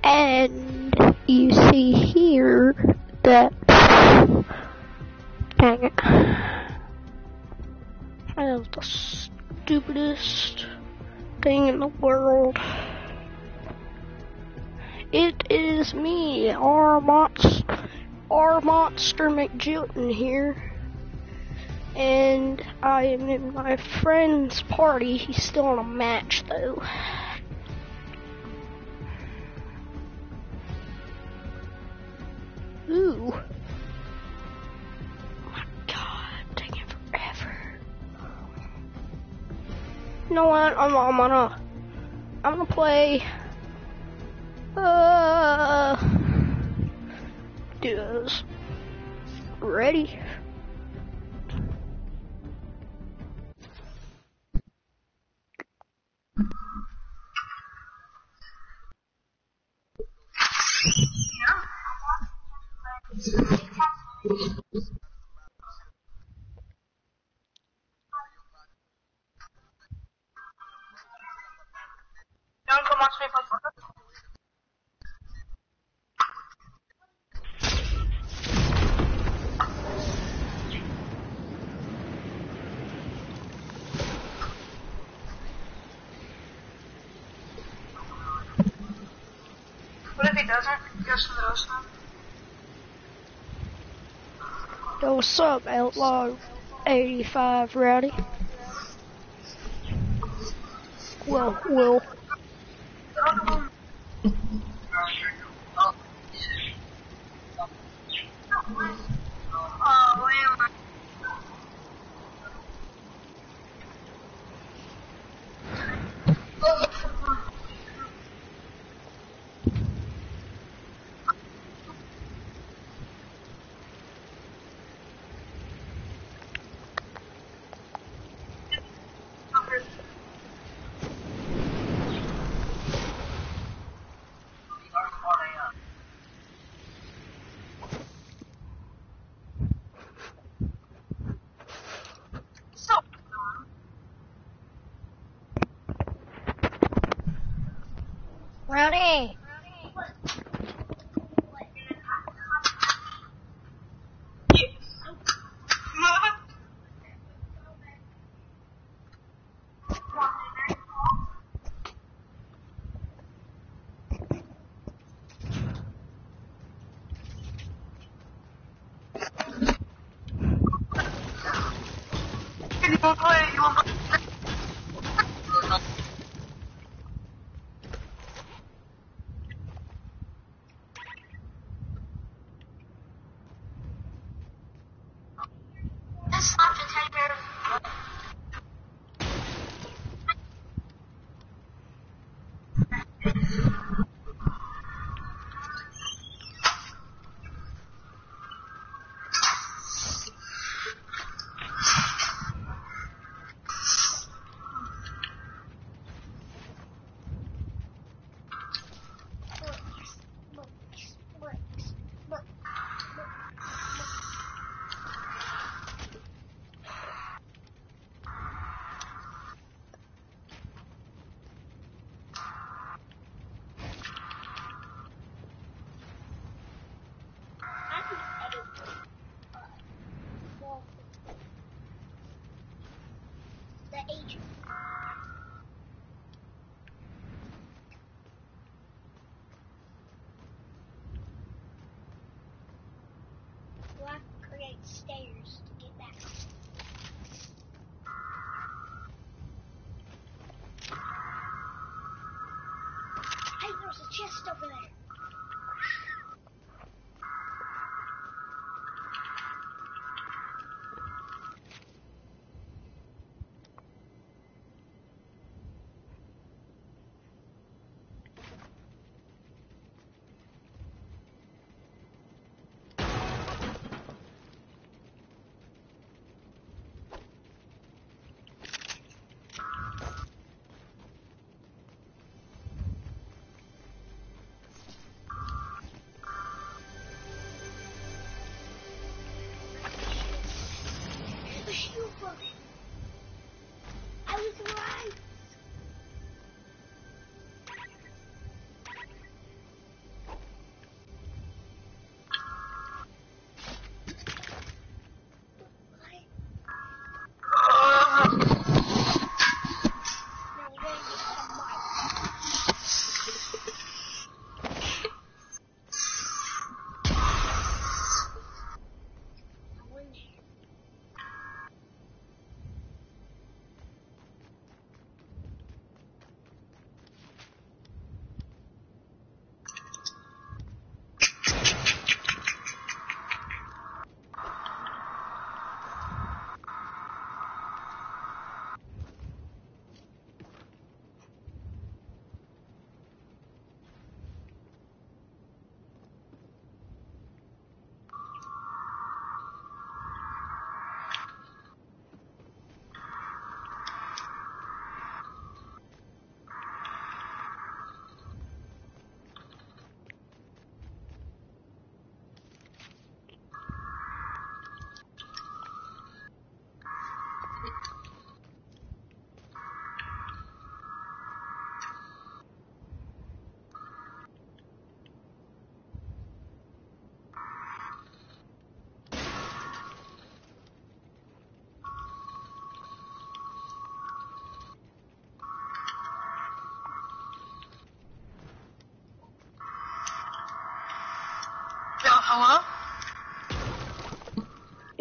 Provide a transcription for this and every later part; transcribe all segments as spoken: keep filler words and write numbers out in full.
And you see here that, dang it, I have the stupidest thing in the world. It is me, our monster, our monster McJilton here. And I am in my friend's party. He's still on a match though. Ooh. Oh my god, taking forever. You know what? I'm, I'm gonna, I'm gonna play. Uh, duos. Ready? Don't come watch me play Fortnite. What if he doesn't? He goes to the ocean. Yo, what's up, Outlaw eighty-five Rowdy? Well, Will. Oh, wait. Rowdy! You won't play, you won't play. This not the tiger. The agent. Do I create stairs to get back? Hey, there's a chest over there.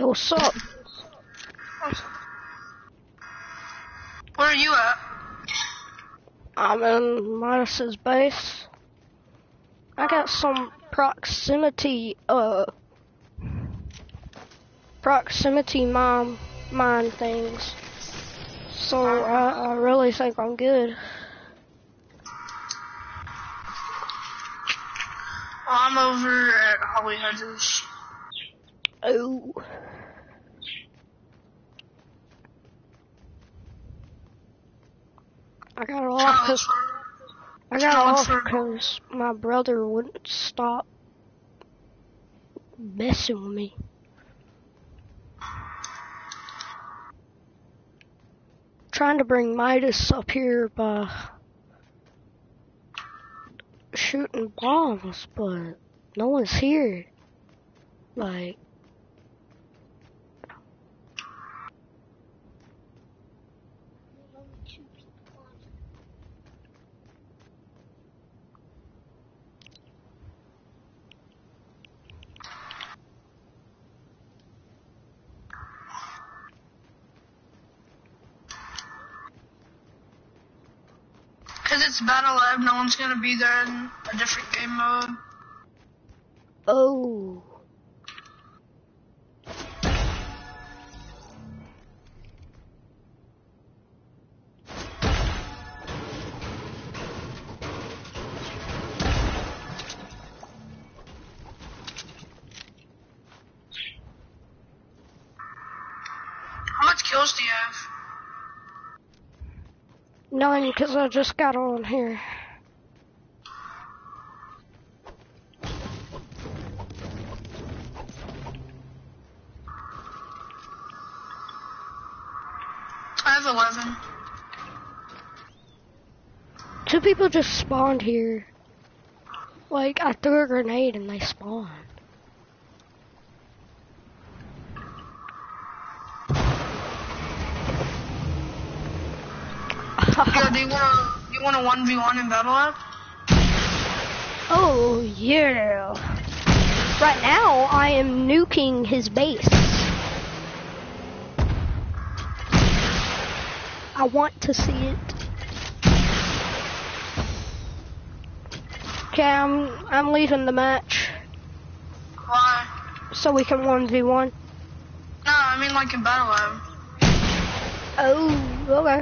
what's up? Where are you at? I'm in Midas's base. I got some proximity, uh, proximity mine, mine things. So I, I really think I'm good. I'm over at Holly Hedges. Oh. I got off because I got off because my brother wouldn't stop messing with me. Trying to bring Midas up here by shooting bombs, but no one's here. Like, Because it's Battle Lab, no one's gonna be there in a different game mode. oh. How much kills do you have? None, because I just got on here. I have eleven. Two people just spawned here. Like, I threw a grenade and they spawned. Yo, do you wanna you wanna one v one in Battle Lab? Oh, yeah. Right now, I am nuking his base. I want to see it. Okay, I'm, I'm leaving the match. Why? So we can one v one. No, I mean like in Battle Lab. Oh, okay.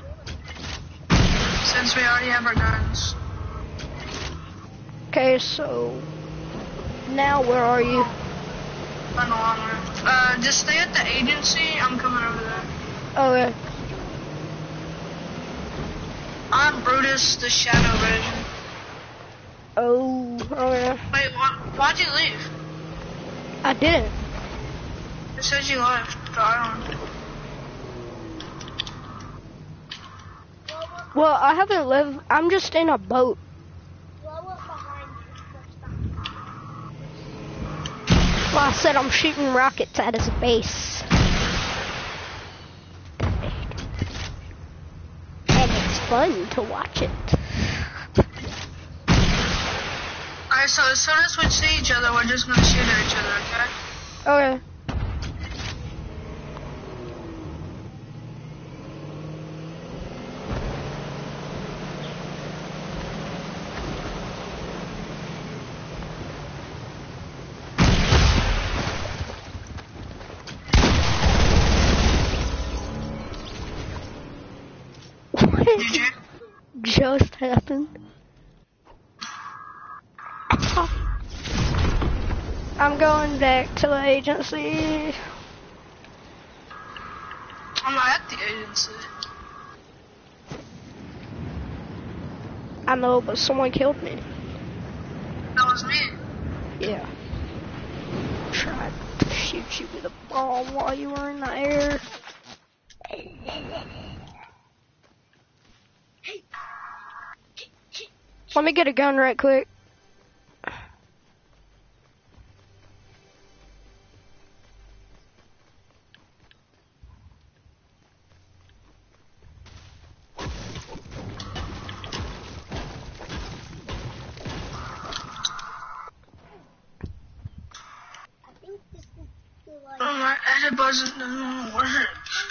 Since we already have our guns. Okay, so now where are you? Run along with. Uh, just stay at the agency. I'm coming over there. Okay. I'm Brutus, the Shadow version. Oh, okay. Wait, why, why'd you leave? I didn't. It says you left the island. Well, I haven't lived. I'm just in a boat. Blow up behind you. Well, I said I'm shooting rockets at his base. And it's fun to watch it. Alright, so as soon as we see each other, we're just gonna shoot at each other, okay? Okay. Did you? Just happened. I'm going back to the agency. I'm not at the agency. I know, but someone killed me. That was me. Yeah. Tried to shoot you with a bomb while you were in the air. Let me get a gun right quick. I think this is the like. I'm right at doesn't doesn't work.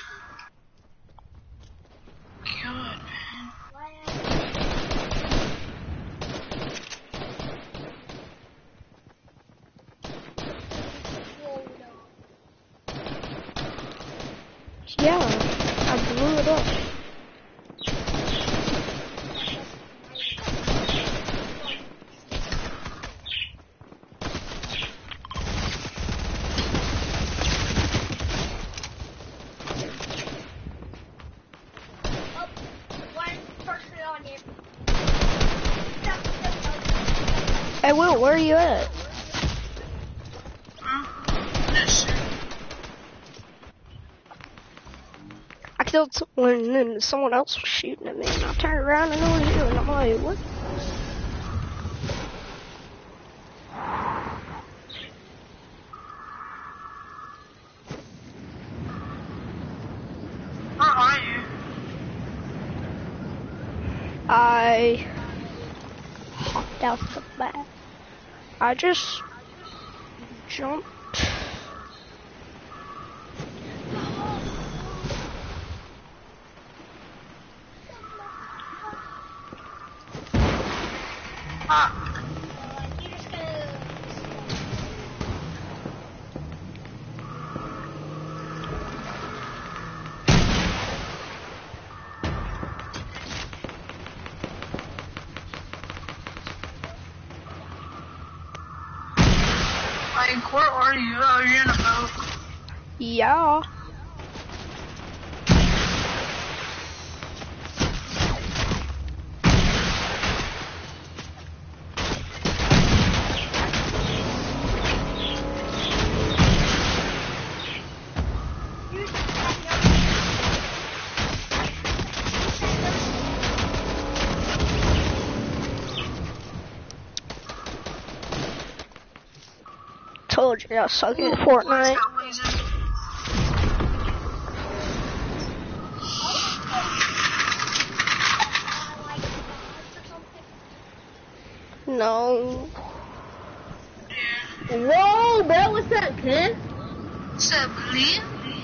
God, man. Yeah, I blew it up. Hey Will, where are you at? I killed someone and then someone else was shooting at me and I turned around and it was you and I'm like, what? Where are you? I hopped out the back. I just jumped. Ah. Like, where are you? Oh, you're in a boat. Yeah. Told you I suck at Fortnite. No. Whoa, bro, what's up, Ken? What's up, Lee?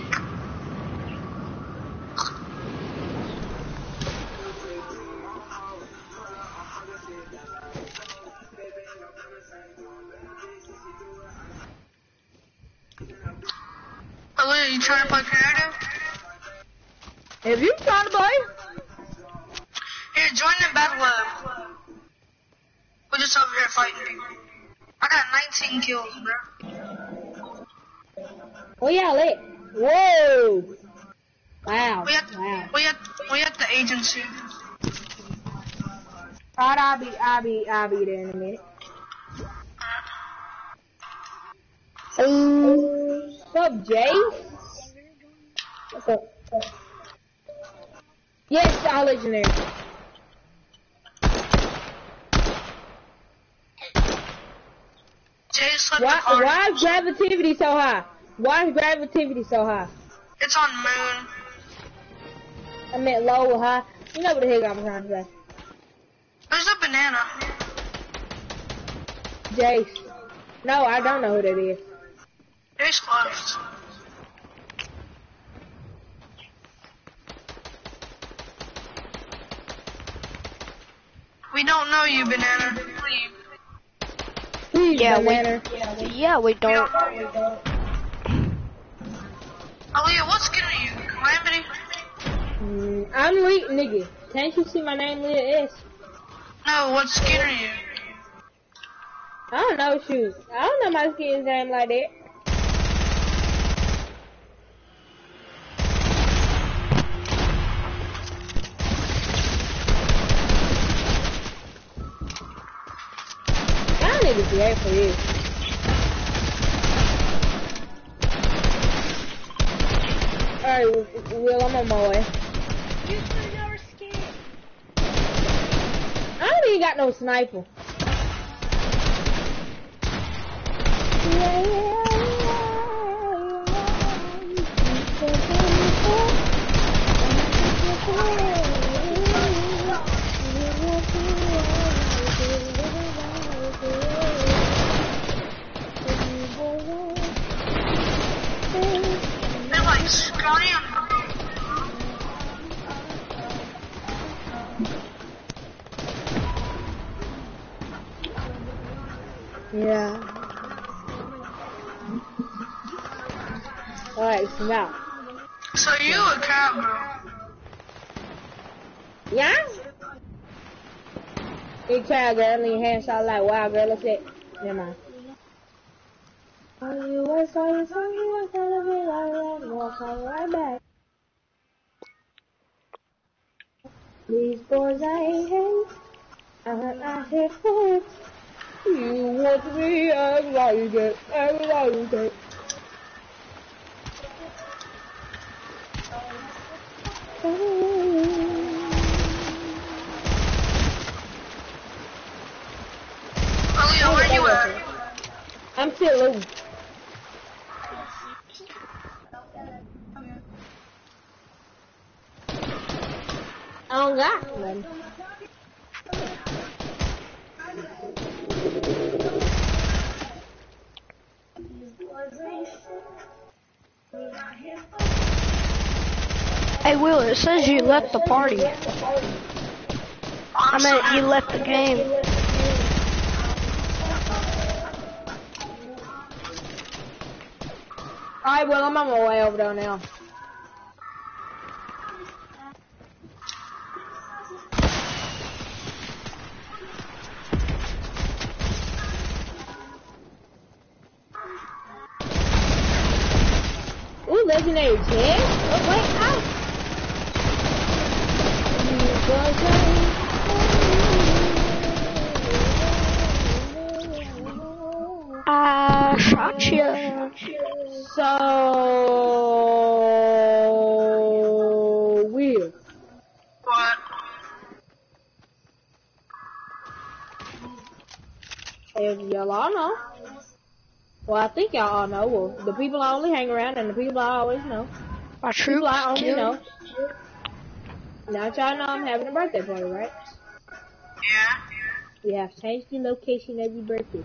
Oh, Lee, are you trying to play creative? If you trying to play? Here, join the battle lab. We're just over here fighting people. I got nineteen kills, bro. Oh yeah, lit. Whoa. Wow. We at, wow. we at, we at the agency. Alright, I'll be, I'll be, I'll be there in a minute. Um, what's up, Jay? What's up? Yes, all legendary. Jay slipped Why, the card. why is gravitativity so high? Why is gravitativity so high? It's on moon. I meant low or high. You know what the heck I'm trying to say. There's a banana. Jace. No, I don't know who that is. Jay's left. We don't know you, banana. Leave. Please, Yeah, banana. we, yeah, we We don't. don't know you. Aaliyah, what skin are you? Calamity? Mm, I'm Lee, nigga. Can't you see my name, Leah S? No, what skin are you? I don't know, shoot. I don't know my skin's name like that. Y'all niggas great for you. Alright, Will, I'm on my way. I don't even got no sniper. Yeah. Alright, so now. So you a cowgirl? Yeah? You cowgirl, and your hands out like wild girl, that's it. Never mind. Oh, you were so you saw me, I thought of it like that, and walk on right back. These boys I hate, and I hate for it. You want to be as like it, as like it. Aaliyah, where you at? I'm still losing. I don't got none. Hey, Will, it says you left the party. I meant you left the game. Alright, well, I'm on my way over there now. Ooh, legendary jet? Oh, wait, ow! I shot you. So weird. What? If y'all all know. Well, I think y'all all know. Well, the people I only hang around and the people I always know. My People troops I only killed. know. Now y'all know I'm having a birthday party, right? Yeah. We have changed the location every birthday.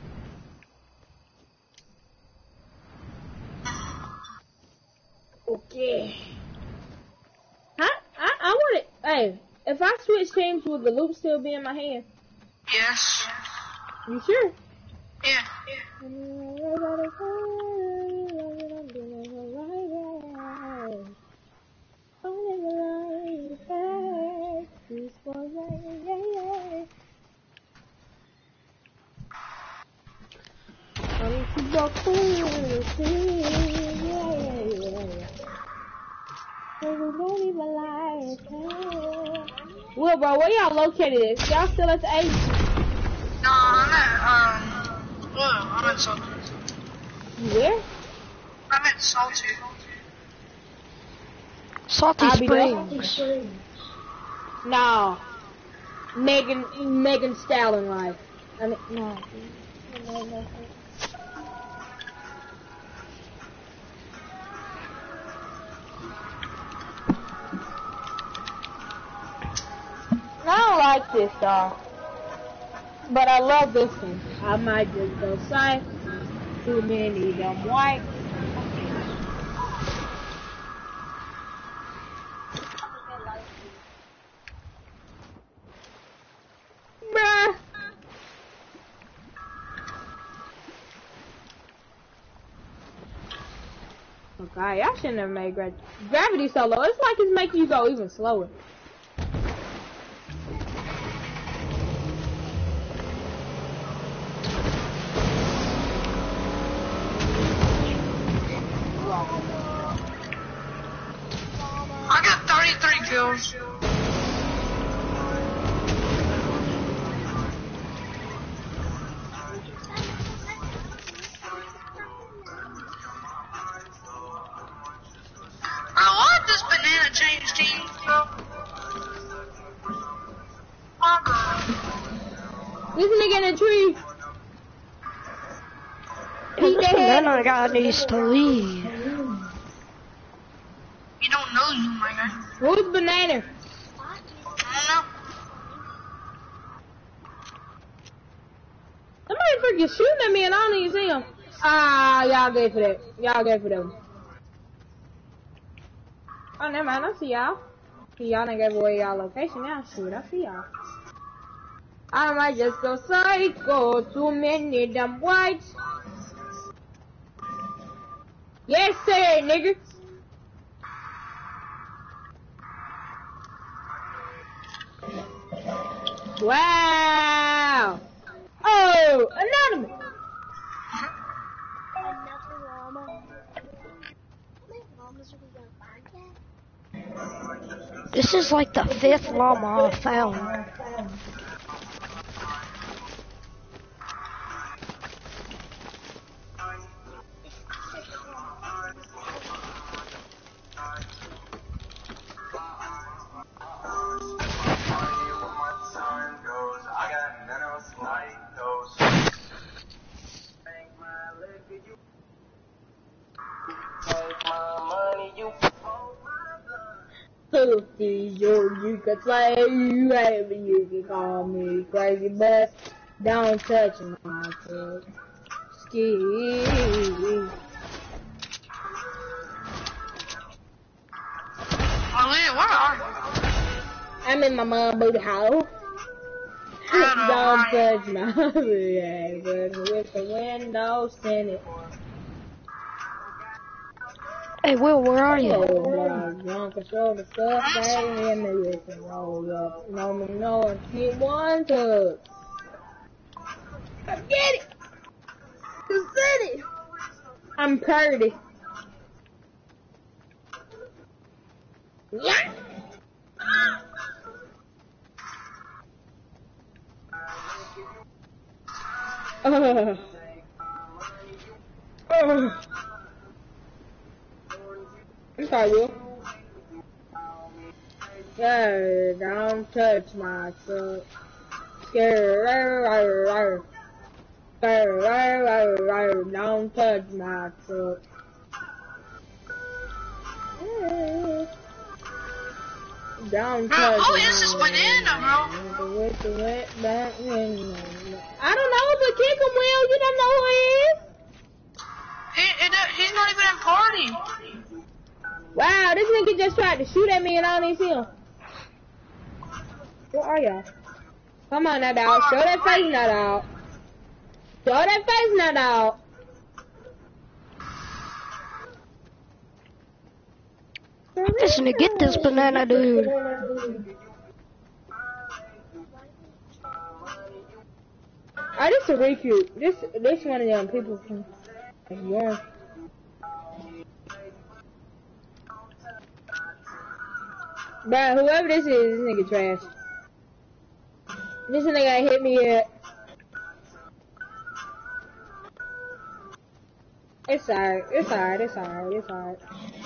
Okay. Huh? I, I want it. Hey, if I switch teams, will the loop still be in my hand? Yes. You sure? Yeah. Will, bro, where y'all located at? Y'all still at the eight? No, I'm at, um, well, I'm at Salty. You where? I'm at Salty. Salty I'll be there. Springs. No. Megan, Megan Stallion life. I mean, no. I don't like this dog, but I love this one. I might just go sight. Too many them white. Bruh. Okay, I shouldn't have made gra gravity so low. It's like it's making you go even slower. I got thirty-three kills. Bro, why did this banana change teams, bro? Oh, God. This nigga in a tree. Hey, this banana guy needs to leave. You don't know you, my guy. Who's banana? I don't know. Somebody freaking shooting at me and I don't even see him. Ah, y'all gay for that. Y'all gay for them. Oh, never mind. I see y'all. Y'all done gave away y'all location now. Shoot, I see y'all. I might just go psycho. Too many damn whites. Yes, sir, nigga. Wow. Oh, anonymous. Another llama. How many llamas are we gonna find yet? This is like the fifth llama I found. Fifty, you, you can say you hate me, you can call me crazy, but don't touch my foot. Ski. Aaliyah, where are you? I'm in my mom booty house. Don't touch my foot, but with the windows tinted. Hey, Will, where are you? Oh, drunk and show the stuff they in me with the roll up. No, me, no, and get one touch. Get it! The city! I'm Purdy. Yeah! Uh. Uh. I'm sorry, Will. Yeah, don't touch my foot. Don't touch my foot. Don't Bro, touch who my is this banana, bro? With the wet back window. I don't know, but kick him, Will. You don't know who he is? He, it, he's not even in party. Wow, this nigga just tried to shoot at me and I don't even see him. Where are y'all? Come on now, dog. Show that face now, dog. Show that face now, dog. Listen to get this banana dude. Oh, this is really cute. This, this one of them people from York. Bruh, whoever this is, this nigga trash. This nigga ain't hit me yet. It's alright, it's alright, it's alright, it's alright.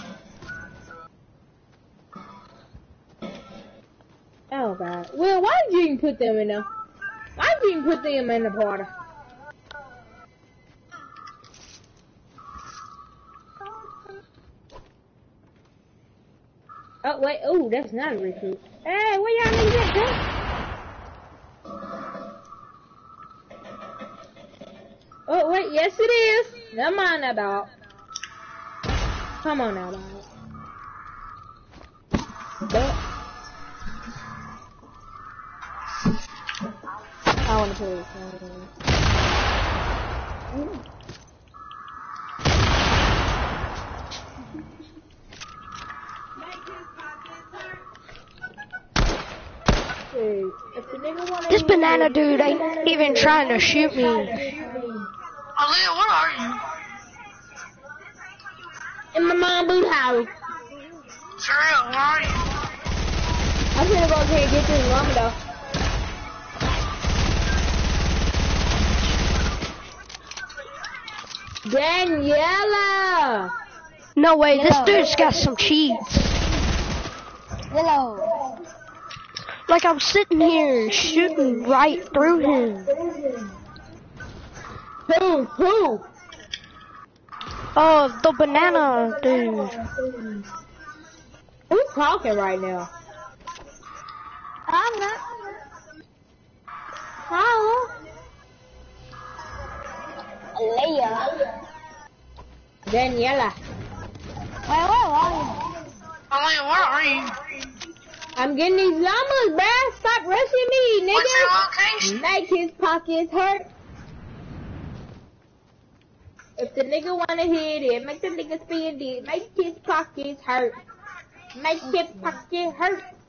Oh god. Well, why did you even put them in there? Why did you even put them in the party? Oh wait, oh, that's not a recruit. Hey, where y'all niggas at, huh? Oh wait, yes it is. Never mind that, dog. Come on now, dog. But I wanna play this one. This banana dude ain't even trying to shoot me. Aaliyah, where are you? In my mom boot house. For real, where are you? I'm gonna go ahead and get this llama though. Daniela! No way, this dude's got some cheats. Willow. Like I'm sitting here shooting right through him. Who? Who? Oh, the banana dude. Who's talking right now? I'm not. How? Leah. Daniela. Wait, where are you? Aaliyah, where are you? I'm getting these llamas, bruh. Stop rushing me, nigga. What's your location? Make his pockets hurt. If the nigga wanna hit it, make the nigga spend it. Make his pockets hurt. Make his pocket hurt.